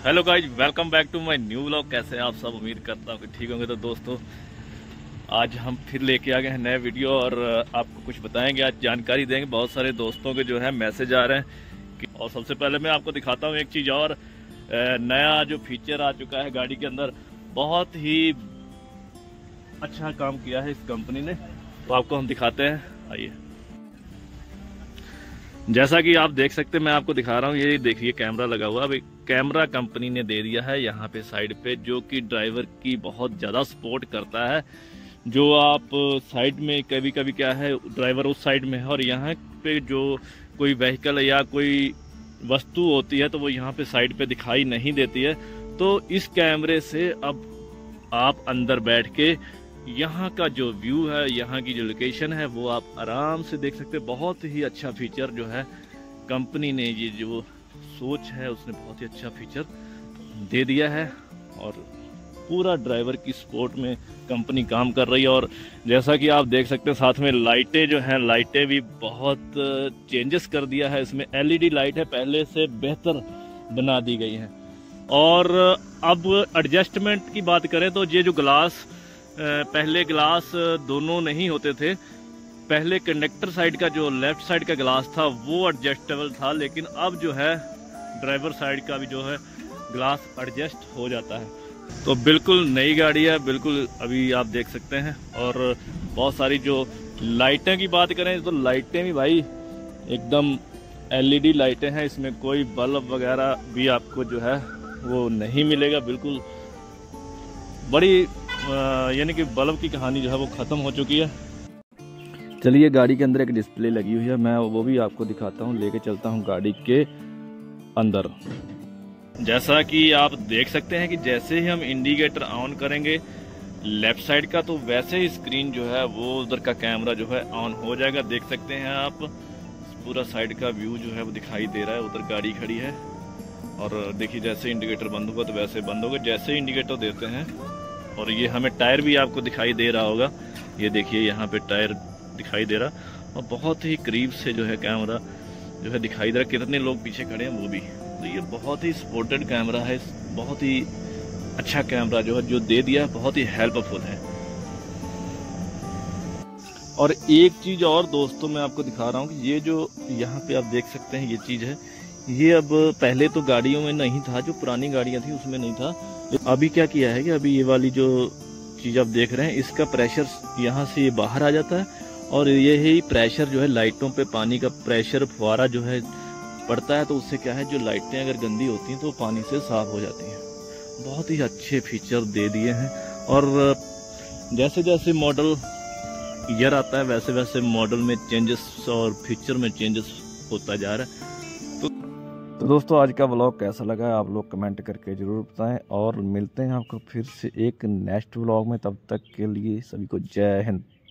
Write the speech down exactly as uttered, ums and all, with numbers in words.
Hello guys, welcome back to my new vlog. कैसे हैं आप सब? उम्मीद करता हूँ कि ठीक होंगे। तो दोस्तों, आज हम फिर लेके आ गए हैं नए वीडियो और आपको कुछ बताएंगे, आज जानकारी देंगे। बहुत सारे दोस्तों के जो है मैसेज आ रहे हैं कि, और सबसे पहले मैं आपको दिखाता हूँ एक चीज़ और, नया जो फीचर आ चुका है गाड़ी के अंदर। बहुत ही अच्छा काम किया है इस कंपनी ने, तो आपको हम दिखाते हैं। आइए, जैसा कि आप देख सकते हैं, मैं आपको दिखा रहा हूँ। ये देखिए कैमरा लगा हुआ। अभी कैमरा कंपनी ने दे दिया है यहाँ पे साइड पे, जो कि ड्राइवर की बहुत ज़्यादा सपोर्ट करता है। जो आप साइड में कभी कभी क्या है, ड्राइवर उस साइड में है और यहाँ पे जो कोई व्हीकल या कोई वस्तु होती है तो वो यहाँ पे साइड पे दिखाई नहीं देती है। तो इस कैमरे से अब आप अंदर बैठ के यहाँ का जो व्यू है, यहाँ की जो लोकेशन है, वो आप आराम से देख सकते हैं। बहुत ही अच्छा फीचर जो है कंपनी ने, ये जो सोच है उसने बहुत ही अच्छा फीचर दे दिया है और पूरा ड्राइवर की सपोर्ट में कंपनी काम कर रही है। और जैसा कि आप देख सकते हैं, साथ में लाइटें जो हैं, लाइटें भी बहुत चेंजेस कर दिया है इसमें। एलईडी लाइट है, पहले से बेहतर बना दी गई है। और अब एडजस्टमेंट की बात करें तो ये जो ग्लास, पहले ग्लास दोनों नहीं होते थे। पहले कंडक्टर साइड का जो लेफ्ट साइड का ग्लास था वो एडजस्टेबल था, लेकिन अब जो है ड्राइवर साइड का भी जो है ग्लास एडजस्ट हो जाता है। तो बिल्कुल नई गाड़ी है, बिल्कुल अभी आप देख सकते हैं। और बहुत सारी जो लाइटें की बात करें तो लाइटें भी भाई एकदम एलईडी लाइटें हैं, इसमें कोई बल्ब वगैरह भी आपको जो है वो नहीं मिलेगा। बिल्कुल बड़ी यानी कि बल्ब की कहानी जो है वो ख़त्म हो चुकी है। चलिए, गाड़ी के अंदर एक डिस्प्ले लगी हुई है, मैं वो भी आपको दिखाता हूँ। लेके चलता हूँ गाड़ी के अंदर। जैसा कि आप देख सकते हैं कि जैसे ही हम इंडिकेटर ऑन करेंगे लेफ्ट साइड का, तो वैसे ही स्क्रीन जो है वो उधर का कैमरा जो है ऑन हो जाएगा। देख सकते हैं आप, पूरा साइड का व्यू जो है वो दिखाई दे रहा है। उधर गाड़ी खड़ी है और देखिए जैसे इंडिकेटर बंद होगा तो वैसे बंद होगा, जैसे इंडिकेटर देते हैं। और ये हमें टायर भी आपको दिखाई दे रहा होगा, ये देखिए यहाँ पे टायर दिखाई दे रहा। और बहुत ही करीब से जो है कैमरा जो है दिखाई दे रहा, कितने लोग पीछे खड़े हैं वो भी। तो ये बहुत ही सपोर्टेड कैमरा है, बहुत ही अच्छा कैमरा जो है जो दे दिया, बहुत ही हेल्पफुल है। और एक चीज और दोस्तों मैं आपको दिखा रहा हूँ कि ये जो यहाँ पे आप देख सकते हैं ये चीज है, ये अब पहले तो गाड़ियों में नहीं था, जो पुरानी गाड़ियां थी उसमें नहीं था। अभी क्या किया है कि अभी ये वाली जो चीज आप देख रहे हैं, इसका प्रेशर यहाँ से ये बाहर आ जाता है और यही प्रेशर जो है लाइटों पे, पानी का प्रेशर फुहारा जो है पड़ता है, तो उससे क्या है, जो लाइटें अगर गंदी होती हैं तो पानी से साफ हो जाती हैं। बहुत ही अच्छे फीचर दे दिए हैं। और जैसे जैसे मॉडल ईयर आता है वैसे वैसे मॉडल में चेंजेस और फीचर में चेंजेस होता जा रहा है। तो दोस्तों, आज का व्लॉग कैसा लगा आप लोग कमेंट करके ज़रूर बताएं और मिलते हैं आपको फिर से एक नेक्स्ट व्लॉग में। तब तक के लिए सभी को जय हिंद।